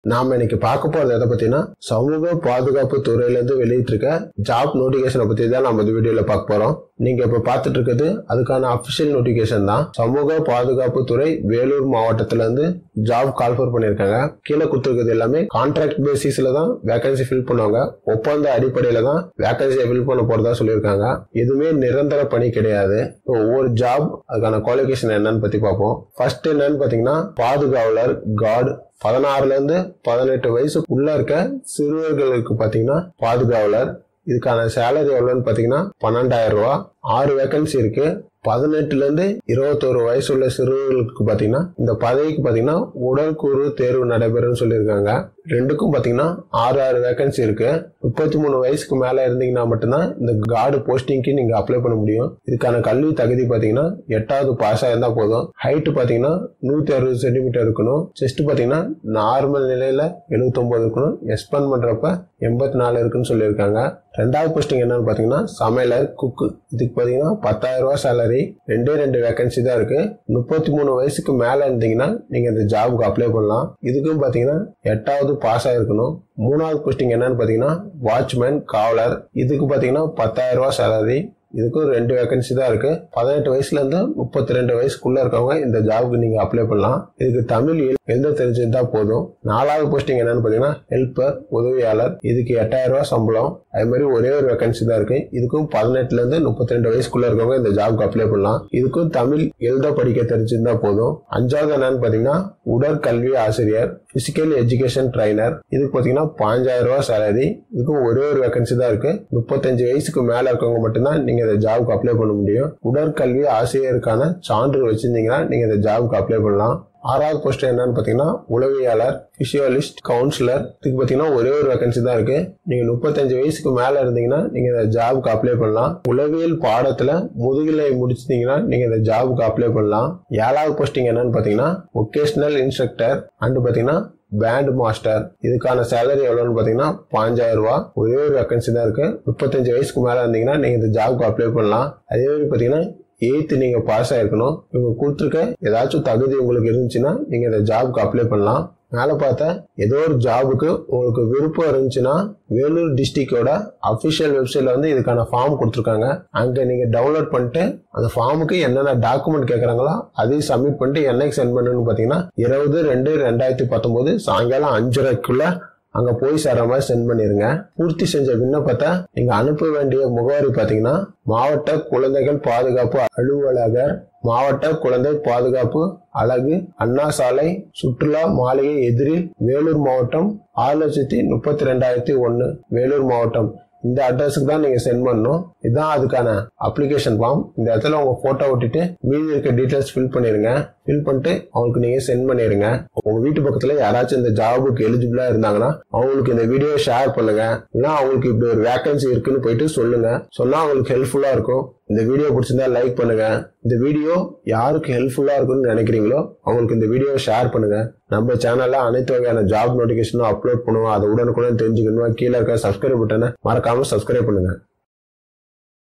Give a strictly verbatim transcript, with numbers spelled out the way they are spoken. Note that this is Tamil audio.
நாம இன்னைக்கு பார்க்க போறது எதை பத்தினா சமூக பாதுகாப்பு துறையில இருந்து வெளியிட்டு இருக்க ஜாப் நோட்டிபிகேஷனை பத்தி தான் நம்ம இந்த வீடியோல பார்க்க போறோம். நீங்க இப்ப பார்த்துட்டு இருக்கிறது அதுக்கான அபிஷியல் நோட்டிபிகேஷன் தான். சமூக பாதுகாப்பு துறை வேலூர் மாவட்டத்துல இருந்து ஜாப் கால்ஃபர் பண்ணிருக்காங்க. கீழே கொடுத்துருக்கிறது எல்லாமே கான்ட்ராக்ட் பேசிஸ்ல தான் வேகன்சி ஃபில் பண்ணுவாங்க. ஒப்பந்த அடிப்படையில தான் வேகன்சியை ஃபில் பண்ண போறதா சொல்லியிருக்காங்க. எதுவுமே நிரந்தர பணி கிடையாது. ஒவ்வொரு ஜாப் அதுக்கான குவாலிஃபிகேஷன் என்னன்னு பத்தி பார்ப்போம். ஃபர்ஸ்ட் என்னன்னு பாத்தீங்கன்னா பாதுகாவலர் கார்டு பதினாறுல இருந்து பதினெட்டு வயசு உள்ள இருக்க சிறுவர்களுக்கு பாத்தீங்கன்னா பாதுகாவலர். இதுக்கான சேலரி எவ்வளவுன்னு பாத்தீங்கன்னா பன்னெண்டாயிரம் ரூபாய். ஆறு வேகன்சி இருக்கு. பதினெட்டுல இருந்து இருபத்தோரு வயசு உள்ள சிறுவர்களுக்கு பாத்தீங்கன்னா இந்த பதவிக்கு பாத்தீங்கன்னா உடற்கூறு தேர்வு நடைபெறும் சொல்லியிருக்காங்க. ரெண்டுக்கும் பாத்தீங்கன்னா ஆறு ஆறு வேகன்சி இருக்கு. முப்பத்தி மூணு வயசுக்கு மேல இருந்தீங்கன்னா மட்டும்தான் இந்த கார்டு போஸ்டிங்க்கு நீங்க அப்ளை பண்ண முடியும். இதுக்கான கல்வி தகுதி பாத்தீங்கன்னா எட்டாவது பாஸ் ஆயிருந்தா போதும். ஹைட் பாத்தீங்கன்னா நூத்தி அறுபது சென்டிமீட்டர் இருக்கணும். செஸ்ட் பாத்தீங்கன்னா நார்மல் நிலையில எழுபத்தி ஒன்பது இருக்கணும். எக்ஸ்பேண்ட் பண்றப்ப எண்பத்தி நாலு இருக்குன்னு சொல்லியிருக்காங்க. ரெண்டாவது போஸ்டிங் என்னன்னு பாத்தீங்கன்னா சமையலர் குக்கு. இதுக்கு பாத்தீங்கன்னா பத்தாயிரம் ரூபாய் சேலரி. ரெண்டே ரெண்டு வேகன்சி தான் இருக்கு. முப்பத்தி மூணு வயசுக்கு மேல இருந்தீங்கன்னா நீங்க இந்த ஜாபுக்கு அப்ளை பண்ணலாம். இதுக்கும் பாத்தீங்கன்னா எட்டாவது பாஸ் ஆயிருக்கணும். மூணாவது போஸ்டிங் என்னன்னு பாத்தீங்கன்னா வாட்ச்மேன் காவலர். இதுக்கு பாத்தீங்கன்னா பத்தாயிரம் ரூபாய் சேலரி. இதுக்கும் ரெண்டு வேகன்சி தான் இருக்கு. பதினெட்டு வயசுல இருந்து முப்பத்தி ரெண்டு வயசுக்குள்ள இருக்கவங்க இந்த ஜாபுக்கு நீங்க அப்ளை பண்ணலாம். இதுக்கு தமிழ் எழுத தெரிஞ்சிருந்தா போதும். நாலாவது போஸ்டிங் என்னன்னு பாத்தீங்கன்னா ஹெல்பர் உதவியாளர். இதுக்கு எட்டாயிரம் ரூபாய் சம்பளம். அதே மாதிரி ஒரே ஒரு வேகன்சி தான் இருக்கு. இதுக்கும் பதினெட்டுல இருந்து முப்பத்தி ரெண்டு வயசுக்குள்ள இருக்கவங்க இந்த ஜாபுக்கு அப்ளை பண்ணலாம். இதுக்கும் தமிழ் எழுத படிக்க தெரிஞ்சிருந்தா போதும். அஞ்சாவது என்னன்னு பாத்தீங்கன்னா உடற்கல்வி ஆசிரியர் பிசிக்கல் எஜுகேஷன் ட்ரைனர். இதுக்கு பாத்தீங்கன்னா பாஞ்சாயிரம் ரூபாய் சேலரி. இதுக்கும் ஒரே ஒரு வேகன்சி தான் இருக்கு. முப்பத்தஞ்சு வயசுக்கு மேல இருக்கவங்க மட்டும்தான் நீங்க இந்த ஜாபுக்கு அப்ளை பண்ண முடியும். உடற்கல்வி ஆசிரியருக்கான சான்று வச்சிருந்தீங்கன்னா நீங்க இந்த ஜாபுக்கு அப்ளை பண்ணலாம். ஆறாவது போஸ்ட் என்னன்னு பாத்தீங்கன்னா உளவியலாளர் பிசியோலிஸ்ட் கவுன்சிலர். இதுக்கு பாத்தீங்கன்னா ஒரே ஒரு வேகன்சி தான் இருக்கு. நீங்க முப்பத்தஞ்சு வயசுக்கு மேல இருந்தீங்கன்னா நீங்க இந்த ஜாபுக்கு அப்ளை பண்ணலாம். உளவியல் பாடத்துல முதுகலை முடிச்சிட்டீங்கன்னா நீங்க இந்த ஜாபுக்கு அப்ளை பண்ணலாம். ஏழாவது போஸ்டிங் என்னன்னு பாத்தீங்கன்னா வொகேஷனல் இன்ஸ்ட்ரக்டர் அண்ட் பாத்தீங்கன்னா பேண்ட் மாஸ்டர். இதுக்கான சேலரி எவ்வளவுன்னு பாத்தீங்கன்னா பாஞ்சாயிரம் ரூபாய். ஒரே ஒரு வேகன்சி தான் இருக்கு. முப்பத்தஞ்சு வயசுக்கு மேல இருந்தீங்கன்னா நீங்க இந்த ஜாபுக்கு அப்ளை பண்ணலாம். அதே மாதிரி பாத்தீங்கன்னா எயித்து நீங்க பாஸ் ஆயிருக்கணும். இவங்க கொடுத்துருக்க ஏதாச்சும் தகுதி உங்களுக்கு இருந்துச்சுன்னா நீங்க இந்த ஜாபுக்கு அப்ளை பண்ணலாம். மேல பார்த்தா ஏதோ ஒரு ஜாபுக்கு உங்களுக்கு விருப்பம் இருந்துச்சுன்னா வேலூர் டிஸ்ட்ரிக்டோட அபிஷியல் வெப்சைட்ல வந்து இதுக்கான ஃபார்ம் கொடுத்துருக்காங்க. அங்க நீங்க டவுன்லோட் பண்ணிட்டு அந்த ஃபார்முக்கு என்னென்ன டாக்குமெண்ட் கேட்கறாங்களோ அதையும் சப்மிட் பண்ணிட்டு என்னைக்கு சென்ட் பண்ணணும்னு பாத்தீங்கன்னா இருபது ரெண்டு ரெண்டாயிரத்தி பத்தொன்பது சாயங்காலம் அஞ்சரைக்குள்ள அங்க போய் சேர்ற மாதிரி சென்ட் பண்ணிருங்க. பூர்த்தி செஞ்ச விண்ணப்பத்தை நீங்க அனுப்ப வேண்டிய முகவரி பாத்தீங்கன்னா மாவட்ட குழந்தைகள் பாதுகாப்பு அலுவலகர், மாவட்ட குழந்தை பாதுகாப்பு அலகு, அண்ணா சாலை, சுற்றுலா மாளிகை எதிரில், வேலூர் மாவட்டம் ஆறு லட்சத்தி முப்பத்தி ரெண்டாயிரத்தி ஒன்னு வேலூர் மாவட்டம். இந்த அட்ரஸுக்கு தான் நீங்க சென்ட் பண்ணணும். இதுதான் அதுக்கான அப்ளிகேஷன் ஃபார்ம். இந்த இடத்துல உங்க போட்டோ ஒட்டிட்டு மீதி இருக்க டீடைல்ஸ் ஃபில் பண்ணிருங்க. ஃபில் பண்ணிட்டு அவங்களுக்கு நீங்க சென்ட் பண்ணிருங்க. உங்க வீட்டு பக்கத்துல யாராச்சும் இந்த ஜாபுக்கு எலிஜிபிளா இருந்தாங்கன்னா அவங்களுக்கு இந்த வீடியோ ஷேர் பண்ணுங்க. இல்லைன்னா அவங்களுக்கு இப்படி ஒரு வேகன்சி இருக்குன்னு போயிட்டு சொல்லுங்க. சொன்னா அவங்களுக்கு ஹெல்ப்ஃபுல்லா இருக்கும். இந்த வீடியோ பிடிச்சிருந்தா லைக் பண்ணுங்க. இந்த வீடியோ யாருக்கு ஹெல்ப்ஃபுல்லா இருக்குன்னு நினைக்கிறீங்களோ அவங்களுக்கு இந்த வீடியோ ஷேர் பண்ணுங்க. நம்ம சேனல்ல அனைத்து வகையான ஜாப் நோட்டிபிகேஷனும் அப்லோட் பண்ணுவோம். அதை உடனுக்குடன் தெரிஞ்சுக்கணுமா கீழே இருக்க சப்ஸ்கிரைப் பட்டனை மறக்காம சப்ஸ்கிரைப் பண்ணுங்க.